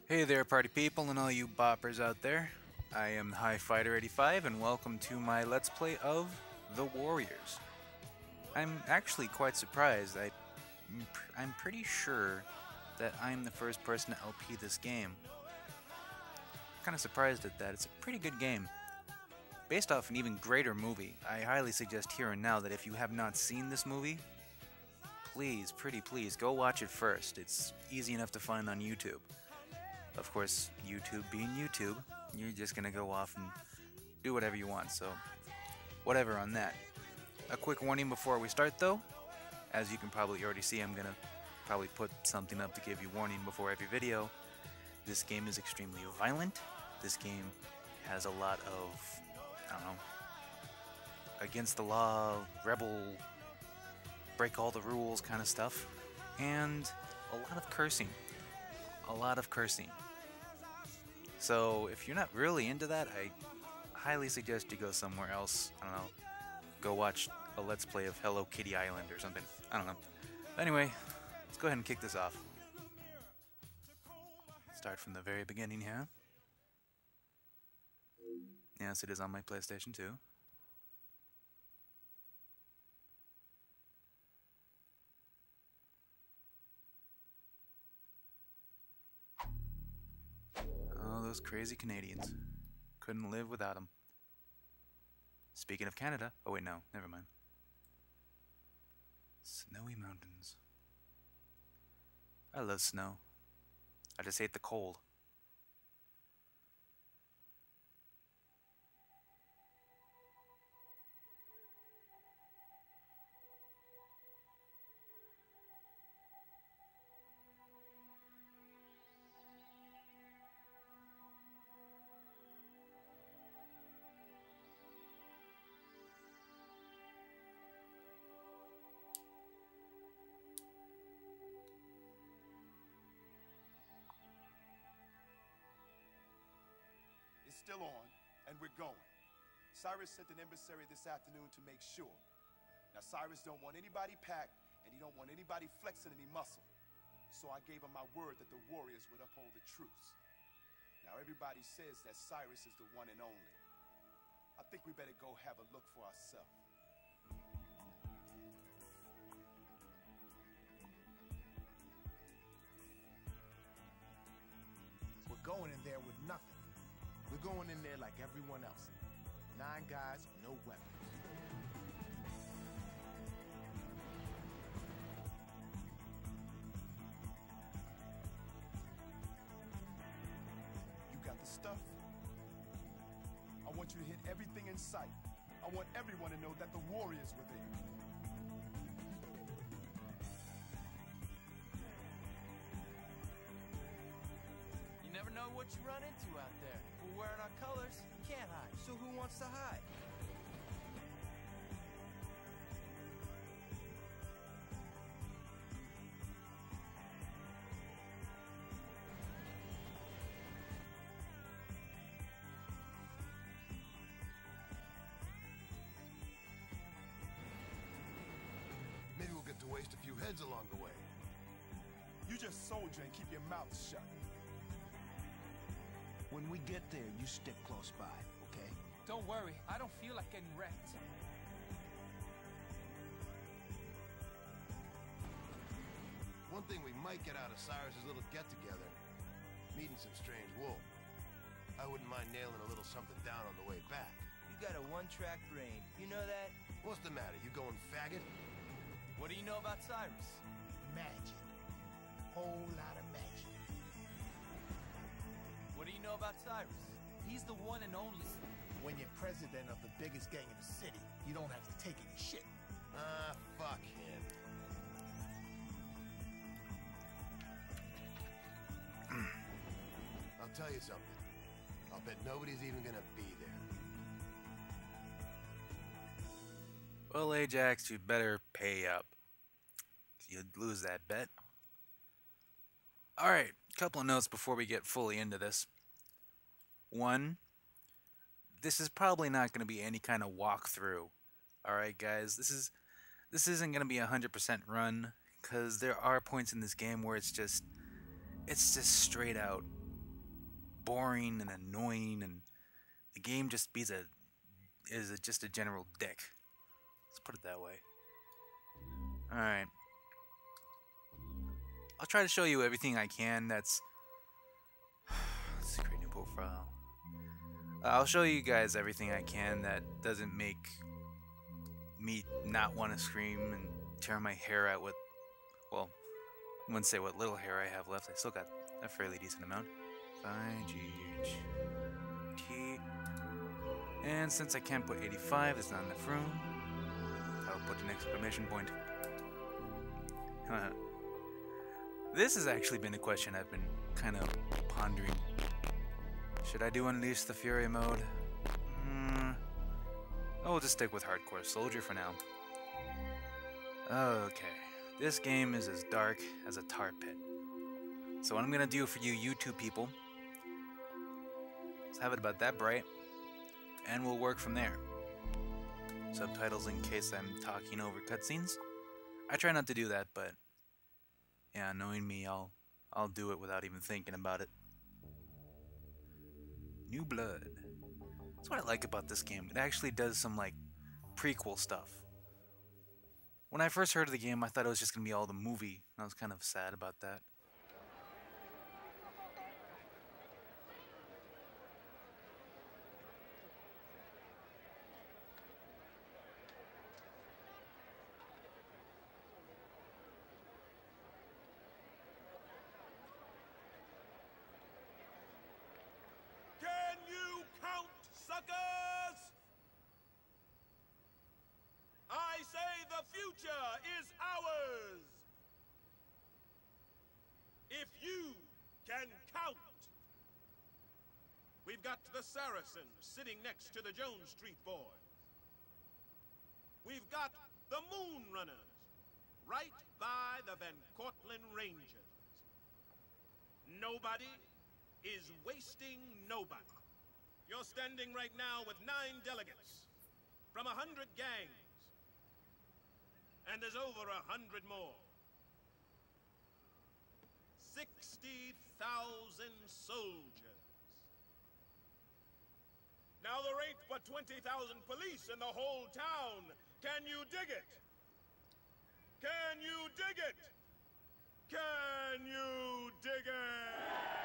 Hey there, party people and all you boppers out there. I am High Fighter 85 and welcome to my Let's Play of The Warriors. I'm actually quite surprised. I'm pretty sure that I'm the first person to LP this game. Kind of surprised at that. It's a pretty good game. Based off an even greater movie, I highly suggest here and now that if you have not seen this movie, please, pretty please, go watch it first. It's easy enough to find on YouTube. Of course, YouTube being YouTube, you're just gonna go off and do whatever you want, so whatever on that. A quick warning before we start though. As you can probably already see, I'm gonna probably put something up to give you warning before every video. This game is extremely violent. This game has a lot of, I don't know, against the law, rebel, break all the rules kind of stuff. And a lot of cursing. A lot of cursing. So if you're not really into that, I highly suggest you go somewhere else. I don't know, go watch a Let's Play of Hello Kitty Island or something. I don't know. Anyway, let's go ahead and kick this off. Start from the very beginning here. Yes, it is on my PlayStation 2. Oh, those crazy Canadians. Couldn't live without them. Speaking of Canada, oh wait, no, never mind. Snowy mountains. I love snow. I just hate the cold. It's still on, and we're going. Cyrus sent an emissary this afternoon to make sure. Now, Cyrus don't want anybody packed, and he don't want anybody flexing any muscle. So I gave him my word that the warriors would uphold the truce. Now, everybody says that Cyrus is the one and only. I think we better go have a look for ourselves. We're going in there with nothing. We're going in there like everyone else. 9 guys, no weapons. You got the stuff? I want you to hit everything in sight. I want everyone to know that the warriors were there. You never know what you run into out there. If we're wearing our colors, you can't hide. So who wants to hide? Maybe we'll get to waste a few heads along the way. You just soldier and keep your mouth shut. When we get there, you stick close by, okay? Don't worry, I don't feel like getting wrecked. One thing we might get out of Cyrus's little get-together, meeting some strange wool. I wouldn't mind nailing a little something down on the way back. You got a one-track brain. You know that? What's the matter, you going faggot? What do you know about Cyrus? Magic. Whole lot of magic. What do you know about Cyrus? He's the one and only. When you're president of the biggest gang in the city, you don't have to take any shit. Ah, fuck him. I'll tell you something. I'll bet nobody's even gonna be there. Well, Ajax, you'd better pay up. You'd lose that bet. Alright, couple of notes before we get fully into this. One, this is probably not going to be any kind of walkthrough. Alright, guys, this isn't going to be a 100% run, because there are points in this game where it's just straight out boring and annoying, and the game just just a general dick. Let's put it that way. Alright. I'll try to show you everything I can that's... Let's see, create new profile. I'll show you guys everything I can that doesn't make me not want to scream and tear my hair out with... Well, I wouldn't say what little hair I have left. I still got a fairly decent amount. IGHT. And since I can't put 85, it's not enough room. I'll put an exclamation point. This has actually been a question I've been kind of pondering. Should I do Unleash the Fury mode? I'll just stick with Hardcore Soldier for now. Okay, this game is as dark as a tar pit. So what I'm gonna do for you YouTube people is have it about that bright, and we'll work from there. Subtitles in case I'm talking over cutscenes. I try not to do that, but yeah, knowing me, I'll do it without even thinking about it. New Blood. That's what I like about this game. It actually does some like prequel stuff. When I first heard of the game, I thought it was just gonna be all the movie, and I was kind of sad about that. I say the future is ours! If you can count! We've got the Saracens sitting next to the Jones Street boys. We've got the Moon Runners right by the Van Cortlandt Rangers. Nobody is wasting nobody. You're standing right now with 9 delegates from 100 gangs. And there's over 100 more. 60,000 soldiers. Now there ain't but 20,000 police in the whole town. Can you dig it? Can you dig it? Can you dig it?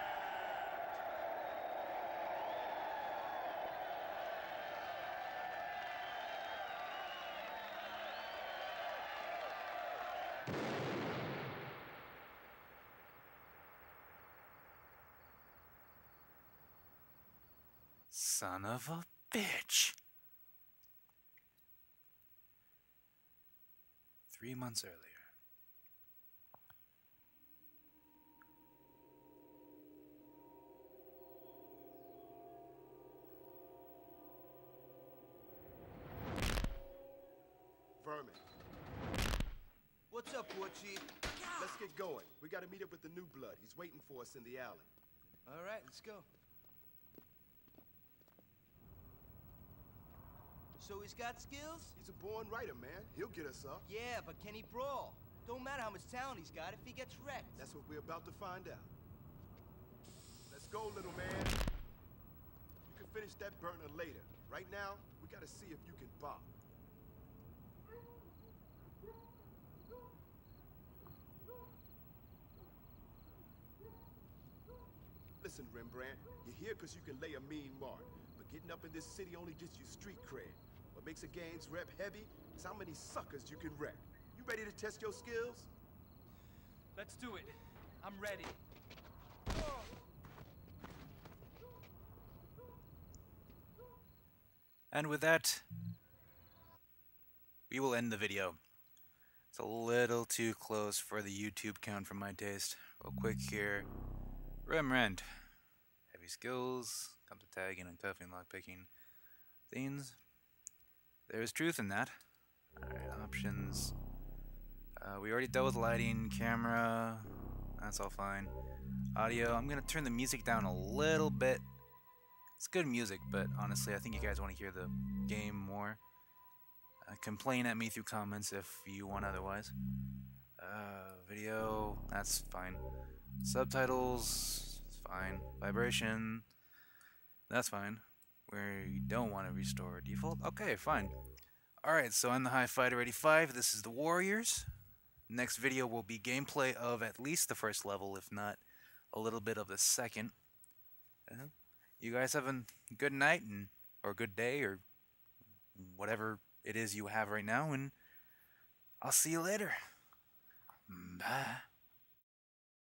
Son of a bitch. 3 months earlier. Vermin. What's up, War Chief? Let's get going. We gotta meet up with the New Blood. He's waiting for us in the alley. All right, let's go. So he's got skills? He's a born writer, man. He'll get us up. Yeah, but can he brawl? Don't matter how much talent he's got if he gets wrecked. That's what we're about to find out. Let's go, little man. You can finish that burner later. Right now, we gotta see if you can bop. Listen, Rembrandt, you're here because you can lay a mean mark. But getting up in this city only gets you street cred. What makes a gang's rep heavy is how many suckers you can wreck. You ready to test your skills? Let's do it. I'm ready. And with that, we will end the video. It's a little too close for the YouTube count for my taste. Real quick here. Rembrandt. Heavy skills. Comes to tagging and cuffing, lockpicking. Things. There is truth in that. Alright, options. We already dealt with lighting, camera. That's all fine. Audio. I'm gonna turn the music down a little bit. It's good music, but honestly, I think you guys want to hear the game more. Complain at me through comments if you want otherwise. Video. That's fine. Subtitles. It's Fine. Vibration. That's fine. We don't want to restore default. Okay, fine. Alright, so I'm the High Fighter 85. This is the Warriors. Next video will be gameplay of at least the first level, if not a little bit of the second. You guys have a good night or good day or whatever it is you have right now, and I'll see you later. Bye.